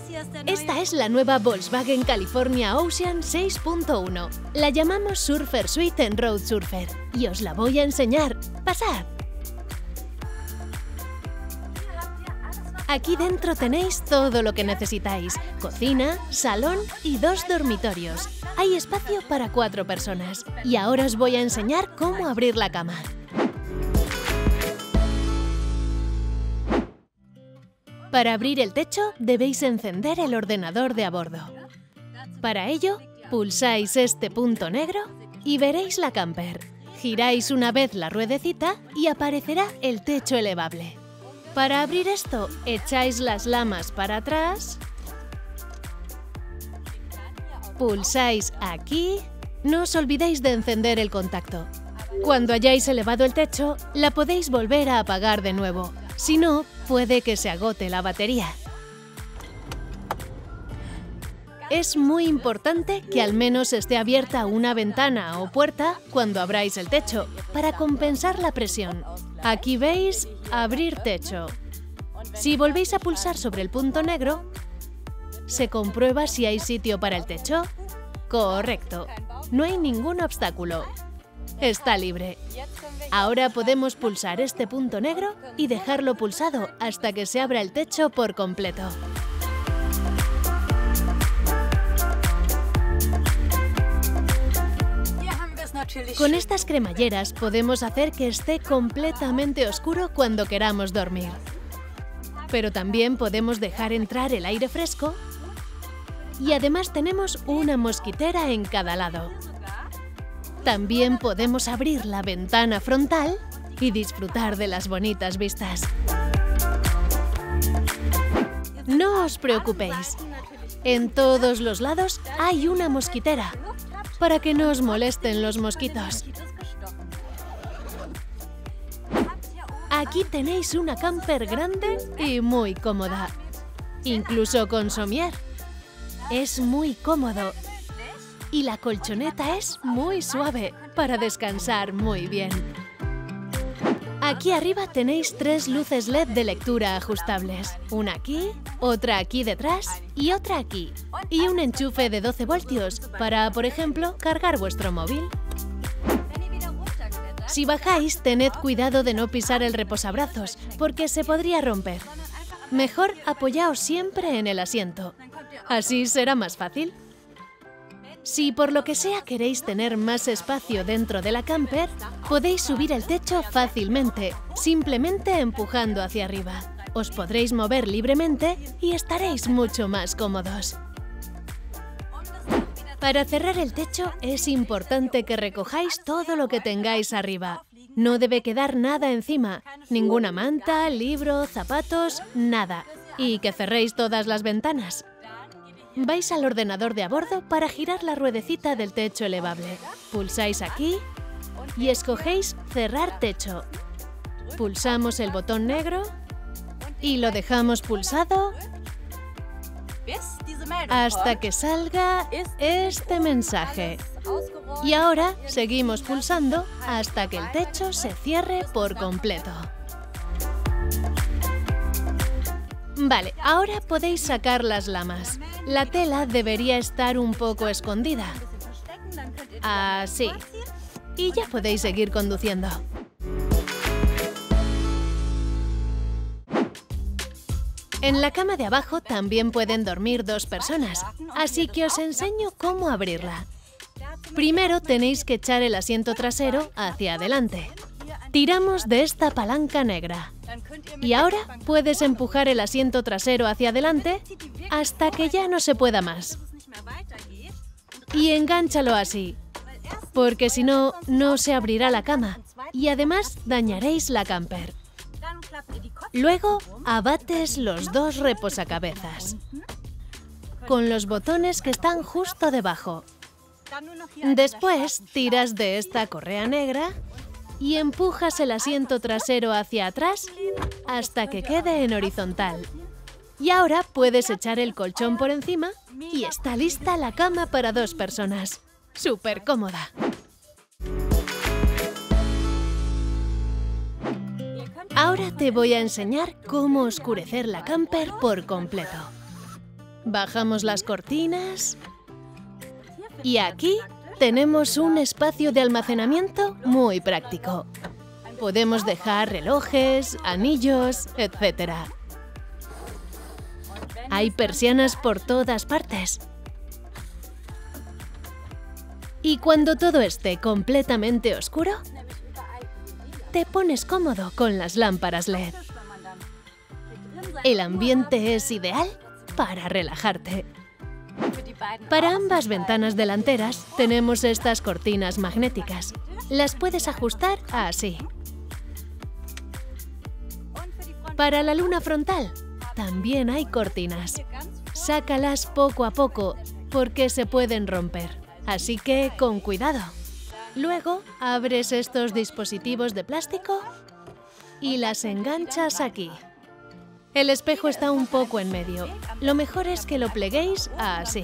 Esta es la nueva Volkswagen California Ocean 6.1. La llamamos Surfer Suite en Road Surfer y os la voy a enseñar. ¡Pasad! Aquí dentro tenéis todo lo que necesitáis. Cocina, salón y 2 dormitorios. Hay espacio para 4 personas. Y ahora os voy a enseñar cómo abrir la cama. Para abrir el techo debéis encender el ordenador de a bordo. Para ello, pulsáis este punto negro y veréis la camper. Giráis una vez la ruedecita y aparecerá el techo elevable. Para abrir esto, echáis las lamas para atrás, pulsáis aquí, no os olvidéis de encender el contacto. Cuando hayáis elevado el techo, la podéis volver a apagar de nuevo, si no, puede que se agote la batería. Es muy importante que al menos esté abierta una ventana o puerta cuando abráis el techo, para compensar la presión. Aquí veis abrir techo. Si volvéis a pulsar sobre el punto negro, ¿se comprueba si hay sitio para el techo? Correcto, no hay ningún obstáculo. Está libre. Ahora podemos pulsar este punto negro y dejarlo pulsado hasta que se abra el techo por completo. Con estas cremalleras podemos hacer que esté completamente oscuro cuando queramos dormir. Pero también podemos dejar entrar el aire fresco y además tenemos una mosquitera en cada lado. También podemos abrir la ventana frontal y disfrutar de las bonitas vistas. No os preocupéis, en todos los lados hay una mosquitera, para que no os molesten los mosquitos. Aquí tenéis una camper grande y muy cómoda, incluso con somier. Es muy cómodo y la colchoneta es muy suave para descansar muy bien. Aquí arriba tenéis 3 luces LED de lectura ajustables, una aquí, otra aquí detrás y otra aquí, y un enchufe de 12 voltios para, por ejemplo, cargar vuestro móvil. Si bajáis, tened cuidado de no pisar el reposabrazos, porque se podría romper. Mejor apoyaos siempre en el asiento, así será más fácil. Si por lo que sea queréis tener más espacio dentro de la camper, podéis subir el techo fácilmente, simplemente empujando hacia arriba. Os podréis mover libremente y estaréis mucho más cómodos. Para cerrar el techo es importante que recojáis todo lo que tengáis arriba. No debe quedar nada encima, ninguna manta, libro, zapatos, nada. Y que cerréis todas las ventanas. Vais al ordenador de a bordo para girar la ruedecita del techo elevable. Pulsáis aquí y escogéis Cerrar techo. Pulsamos el botón negro y lo dejamos pulsado hasta que salga este mensaje. Y ahora seguimos pulsando hasta que el techo se cierre por completo. Vale, ahora podéis sacar las lamas. La tela debería estar un poco escondida. Así. Y ya podéis seguir conduciendo. En la cama de abajo también pueden dormir 2 personas, así que os enseño cómo abrirla. Primero tenéis que echar el asiento trasero hacia adelante. Tiramos de esta palanca negra. Y ahora puedes empujar el asiento trasero hacia adelante hasta que ya no se pueda más. Y engánchalo así, porque si no, no se abrirá la cama y además dañaréis la camper. Luego abates los 2 reposacabezas con los botones que están justo debajo. Después tiras de esta correa negra y empujas el asiento trasero hacia atrás hasta que quede en horizontal. Y ahora puedes echar el colchón por encima y está lista la cama para 2 personas. ¡Súper cómoda! Ahora te voy a enseñar cómo oscurecer la camper por completo. Bajamos las cortinas y aquí tenemos un espacio de almacenamiento muy práctico. Podemos dejar relojes, anillos, etc. Hay persianas por todas partes. Y cuando todo esté completamente oscuro, te pones cómodo con las lámparas LED. El ambiente es ideal para relajarte. Para ambas ventanas delanteras tenemos estas cortinas magnéticas. Las puedes ajustar así. Para la luna frontal también hay cortinas. Sácalas poco a poco porque se pueden romper, así que con cuidado. Luego abres estos dispositivos de plástico y las enganchas aquí. El espejo está un poco en medio. Lo mejor es que lo pleguéis así.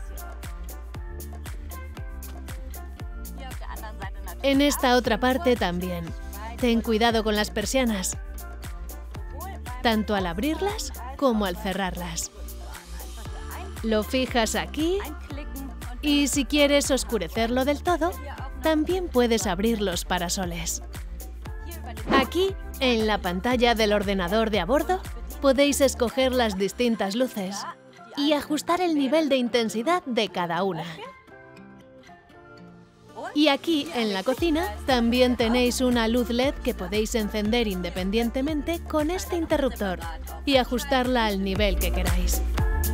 En esta otra parte también. Ten cuidado con las persianas, tanto al abrirlas como al cerrarlas. Lo fijas aquí y si quieres oscurecerlo del todo, también puedes abrir los parasoles. Aquí, en la pantalla del ordenador de a bordo, podéis escoger las distintas luces y ajustar el nivel de intensidad de cada una. Y aquí, en la cocina, también tenéis una luz LED que podéis encender independientemente con este interruptor y ajustarla al nivel que queráis.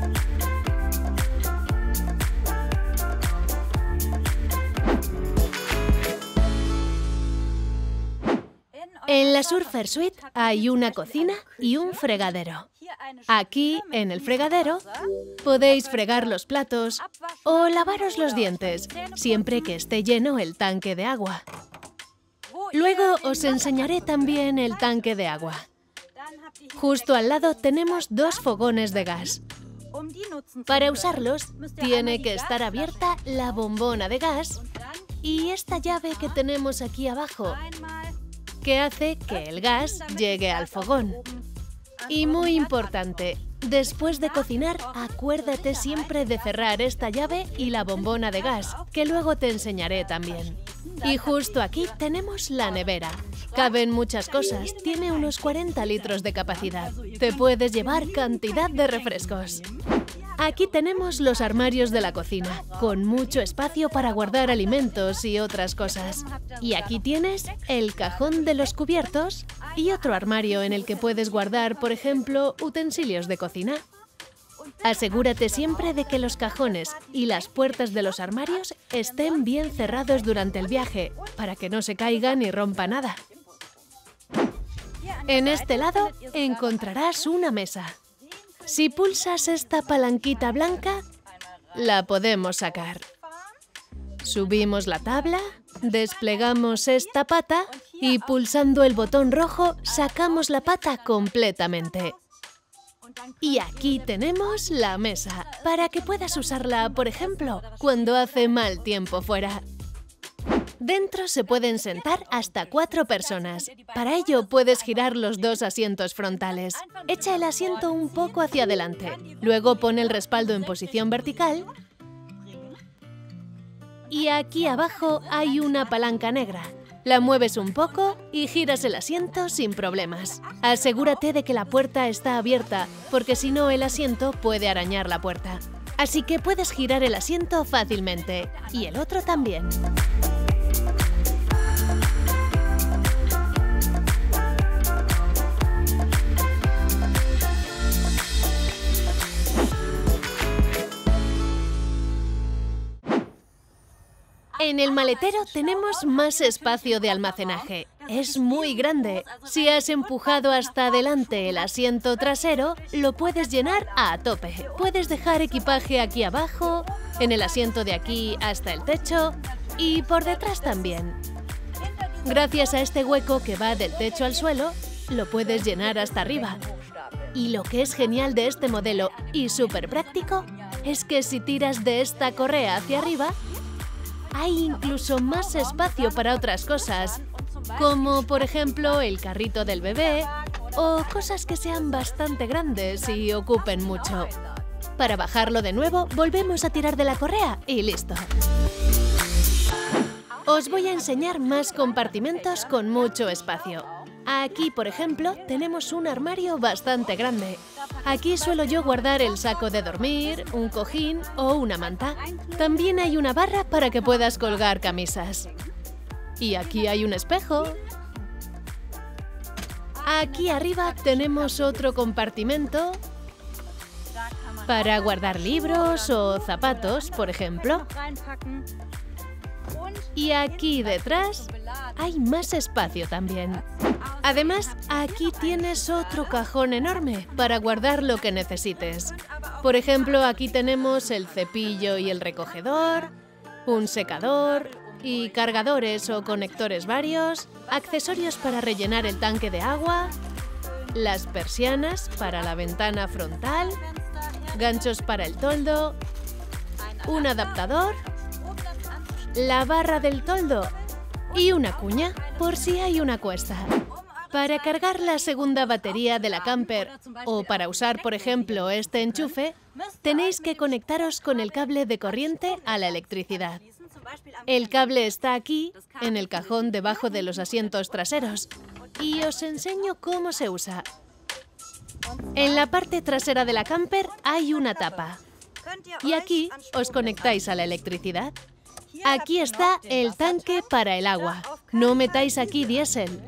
En la Surfer Suite hay una cocina y un fregadero. Aquí, en el fregadero, podéis fregar los platos o lavaros los dientes, siempre que esté lleno el tanque de agua. Luego os enseñaré también el tanque de agua. Justo al lado tenemos dos fogones de gas. Para usarlos, tiene que estar abierta la bombona de gas y esta llave que tenemos aquí abajo, que hace que el gas llegue al fogón. Y muy importante, después de cocinar, acuérdate siempre de cerrar esta llave y la bombona de gas, que luego te enseñaré también. Y justo aquí tenemos la nevera. Caben muchas cosas, tiene unos 40 litros de capacidad. Te puedes llevar cantidad de refrescos. Aquí tenemos los armarios de la cocina, con mucho espacio para guardar alimentos y otras cosas. Y aquí tienes el cajón de los cubiertos y otro armario en el que puedes guardar, por ejemplo, utensilios de cocina. Asegúrate siempre de que los cajones y las puertas de los armarios estén bien cerrados durante el viaje, para que no se caiga ni rompa nada. En este lado encontrarás una mesa. Si pulsas esta palanquita blanca, la podemos sacar. Subimos la tabla, desplegamos esta pata y pulsando el botón rojo sacamos la pata completamente. Y aquí tenemos la mesa, para que puedas usarla, por ejemplo, cuando hace mal tiempo fuera. Dentro se pueden sentar hasta 4 personas. Para ello puedes girar los dos asientos frontales. Echa el asiento un poco hacia adelante. Luego pon el respaldo en posición vertical. Y aquí abajo hay una palanca negra. La mueves un poco y giras el asiento sin problemas. Asegúrate de que la puerta está abierta, porque si no el asiento puede arañar la puerta. Así que puedes girar el asiento fácilmente. Y el otro también. En el maletero tenemos más espacio de almacenaje. Es muy grande. Si has empujado hasta adelante el asiento trasero, lo puedes llenar a tope. Puedes dejar equipaje aquí abajo, en el asiento de aquí hasta el techo y por detrás también. Gracias a este hueco que va del techo al suelo, lo puedes llenar hasta arriba. Y lo que es genial de este modelo y súper práctico es que si tiras de esta correa hacia arriba, hay incluso más espacio para otras cosas, como por ejemplo el carrito del bebé o cosas que sean bastante grandes y ocupen mucho. Para bajarlo de nuevo, volvemos a tirar de la correa y listo. Os voy a enseñar más compartimentos con mucho espacio. Aquí, por ejemplo, tenemos un armario bastante grande. Aquí suelo yo guardar el saco de dormir, un cojín o una manta. También hay una barra para que puedas colgar camisas. Y aquí hay un espejo. Aquí arriba tenemos otro compartimento para guardar libros o zapatos, por ejemplo. Y aquí detrás hay más espacio también. Además, aquí tienes otro cajón enorme para guardar lo que necesites. Por ejemplo, aquí tenemos el cepillo y el recogedor, un secador y cargadores o conectores varios, accesorios para rellenar el tanque de agua, las persianas para la ventana frontal, ganchos para el toldo, un adaptador, la barra del toldo y una cuña por si hay una cuesta. Para cargar la segunda batería de la camper o para usar, por ejemplo, este enchufe, tenéis que conectaros con el cable de corriente a la electricidad. El cable está aquí, en el cajón debajo de los asientos traseros, y os enseño cómo se usa. En la parte trasera de la camper hay una tapa, y aquí os conectáis a la electricidad. Aquí está el tanque para el agua. No metáis aquí diésel.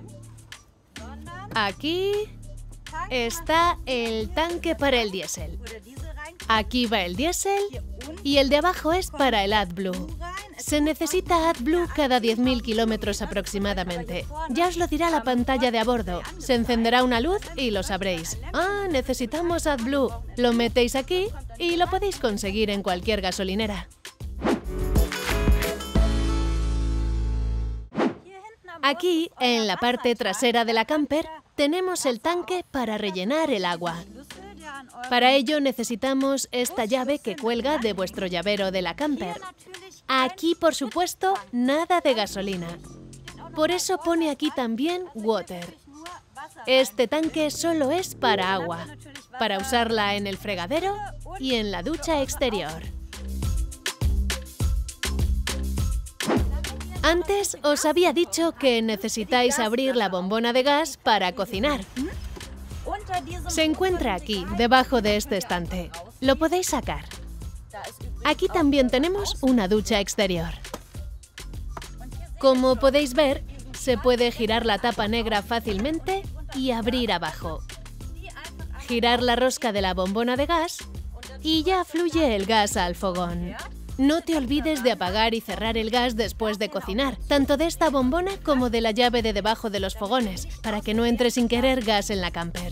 Aquí está el tanque para el diésel. Aquí va el diésel y el de abajo es para el AdBlue. Se necesita AdBlue cada 10.000 kilómetros aproximadamente. Ya os lo dirá la pantalla de a bordo. Se encenderá una luz y lo sabréis. Ah, necesitamos AdBlue. Lo metéis aquí y lo podéis conseguir en cualquier gasolinera. Aquí, en la parte trasera de la camper, tenemos el tanque para rellenar el agua. Para ello necesitamos esta llave que cuelga de vuestro llavero de la camper. Aquí, por supuesto, nada de gasolina. Por eso pone aquí también Water. Este tanque solo es para agua, para usarla en el fregadero y en la ducha exterior. Antes os había dicho que necesitáis abrir la bombona de gas para cocinar. Se encuentra aquí, debajo de este estante. Lo podéis sacar. Aquí también tenemos una ducha exterior. Como podéis ver, se puede girar la tapa negra fácilmente y abrir abajo. Girar la rosca de la bombona de gas y ya fluye el gas al fogón. No te olvides de apagar y cerrar el gas después de cocinar, tanto de esta bombona como de la llave de debajo de los fogones, para que no entre sin querer gas en la camper.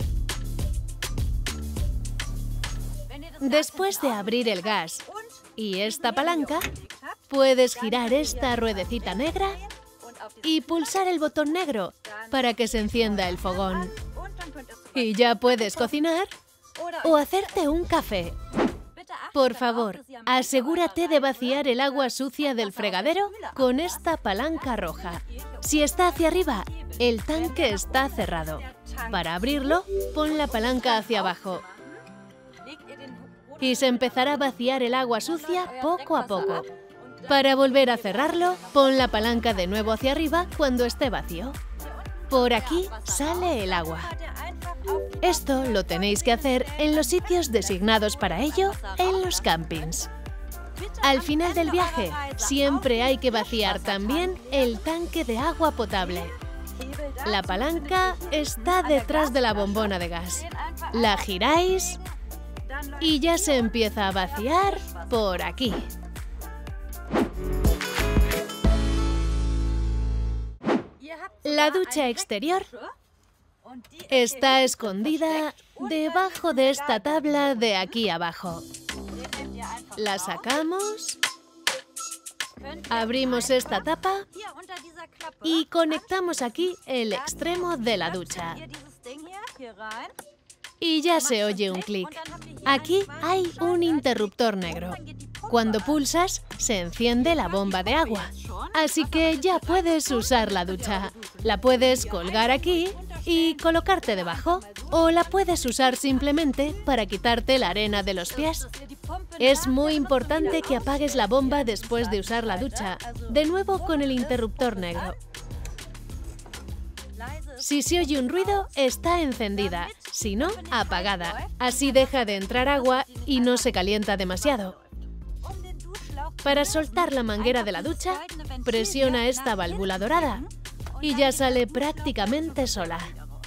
Después de abrir el gas y esta palanca, puedes girar esta ruedecita negra y pulsar el botón negro para que se encienda el fogón. Y ya puedes cocinar o hacerte un café. Por favor, asegúrate de vaciar el agua sucia del fregadero con esta palanca roja. Si está hacia arriba, el tanque está cerrado. Para abrirlo, pon la palanca hacia abajo. Y se empezará a vaciar el agua sucia poco a poco. Para volver a cerrarlo, pon la palanca de nuevo hacia arriba cuando esté vacío. Por aquí sale el agua. Esto lo tenéis que hacer en los sitios designados para ello en los campings. Al final del viaje, siempre hay que vaciar también el tanque de agua potable. La palanca está detrás de la bombona de gas. La giráis y ya se empieza a vaciar por aquí. La ducha exterior está escondida debajo de esta tabla de aquí abajo. La sacamos, abrimos esta tapa y conectamos aquí el extremo de la ducha. Y ya se oye un clic. Aquí hay un interruptor negro. Cuando pulsas, se enciende la bomba de agua. Así que ya puedes usar la ducha. La puedes colgar aquí y colocarte debajo, o la puedes usar simplemente para quitarte la arena de los pies. Es muy importante que apagues la bomba después de usar la ducha, de nuevo con el interruptor negro. Si se oye un ruido, está encendida, si no, apagada. Así deja de entrar agua y no se calienta demasiado. Para soltar la manguera de la ducha, presiona esta válvula dorada y ya sale prácticamente sola.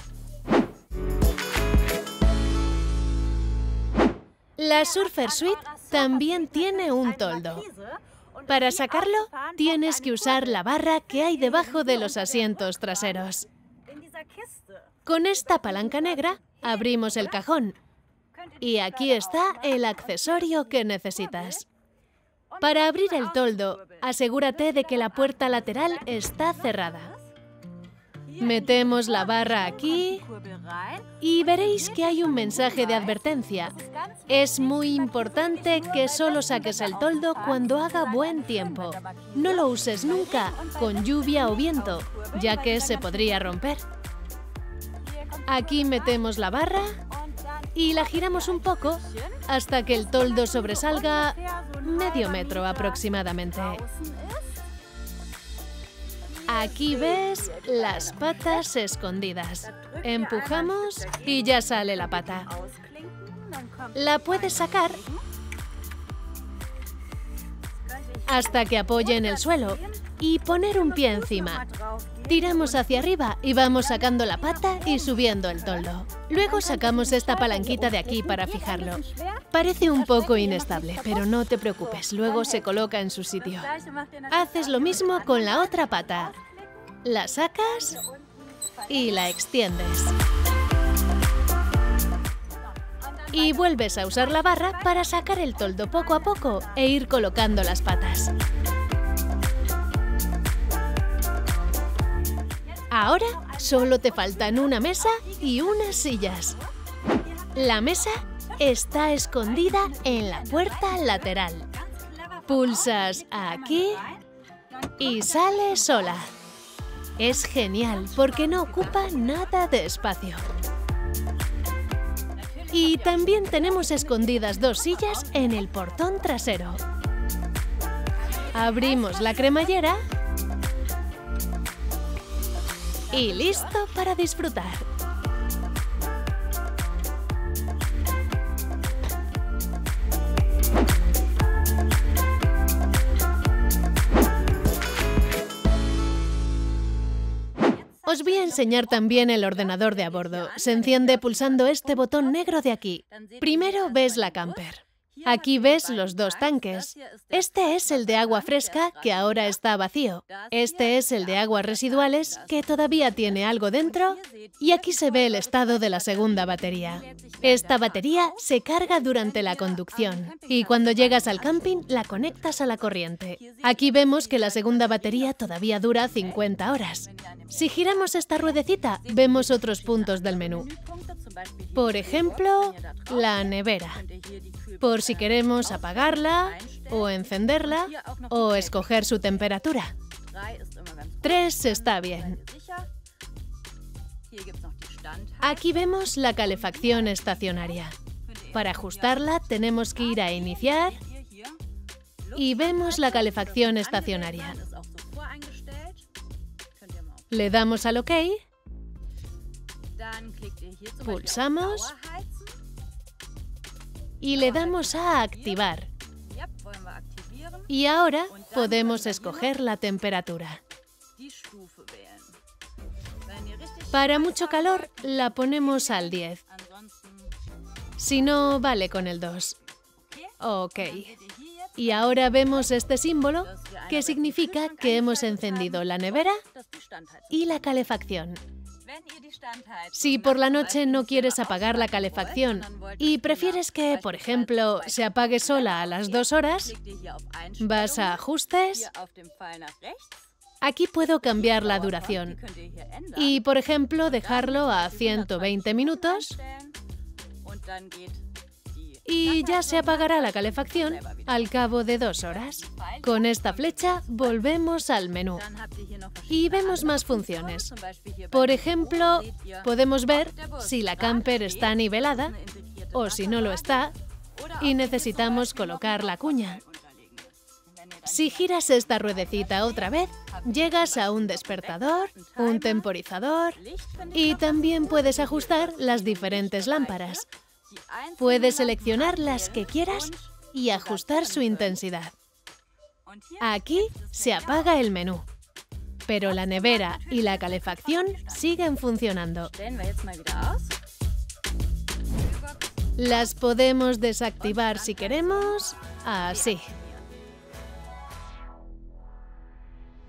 La Surfer Suite también tiene un toldo. Para sacarlo, tienes que usar la barra que hay debajo de los asientos traseros. Con esta palanca negra abrimos el cajón y aquí está el accesorio que necesitas. Para abrir el toldo, asegúrate de que la puerta lateral está cerrada. Metemos la barra aquí y veréis que hay un mensaje de advertencia. Es muy importante que solo saques el toldo cuando haga buen tiempo. No lo uses nunca con lluvia o viento, ya que se podría romper. Aquí metemos la barra y la giramos un poco hasta que el toldo sobresalga medio metro aproximadamente. Aquí ves las patas escondidas. Empujamos y ya sale la pata. La puedes sacar hasta que apoye en el suelo y poner un pie encima. Tiramos hacia arriba y vamos sacando la pata y subiendo el toldo. Luego sacamos esta palanquita de aquí para fijarlo. Parece un poco inestable, pero no te preocupes, luego se coloca en su sitio. Haces lo mismo con la otra pata. La sacas y la extiendes. Y vuelves a usar la barra para sacar el toldo poco a poco e ir colocando las patas. Ahora solo te faltan una mesa y unas sillas. La mesa está escondida en la puerta lateral. Pulsas aquí y sale sola. Es genial porque no ocupa nada de espacio. Y también tenemos escondidas dos sillas en el portón trasero. Abrimos la cremallera y listo para disfrutar. Os voy a enseñar también el ordenador de a bordo. Se enciende pulsando este botón negro de aquí. Primero ves la camper. Aquí ves los dos tanques. Este es el de agua fresca, que ahora está vacío. Este es el de aguas residuales, que todavía tiene algo dentro. Y aquí se ve el estado de la segunda batería. Esta batería se carga durante la conducción. Y cuando llegas al camping, la conectas a la corriente. Aquí vemos que la segunda batería todavía dura 50 horas. Si giramos esta ruedecita, vemos otros puntos del menú. Por ejemplo, la nevera. Por si queremos apagarla, o encenderla, o escoger su temperatura. 3 está bien. Aquí vemos la calefacción estacionaria. Para ajustarla tenemos que ir a Iniciar y vemos la calefacción estacionaria. Le damos al OK, pulsamos y le damos a Activar. Y ahora podemos escoger la temperatura. Para mucho calor la ponemos al 10. Si no, vale con el 2. OK. Y ahora vemos este símbolo que significa que hemos encendido la nevera y la calefacción. Si por la noche no quieres apagar la calefacción y prefieres que, por ejemplo, se apague sola a las 2 horas, vas a Ajustes. Aquí puedo cambiar la duración y, por ejemplo, dejarlo a 120 minutos y ya se apagará la calefacción al cabo de 2 horas. Con esta flecha volvemos al menú y vemos más funciones. Por ejemplo, podemos ver si la camper está nivelada o si no lo está y necesitamos colocar la cuña. Si giras esta ruedecita otra vez, llegas a un despertador, un temporizador y también puedes ajustar las diferentes lámparas. Puedes seleccionar las que quieras y ajustar su intensidad. Aquí se apaga el menú, pero la nevera y la calefacción siguen funcionando. Las podemos desactivar si queremos, así.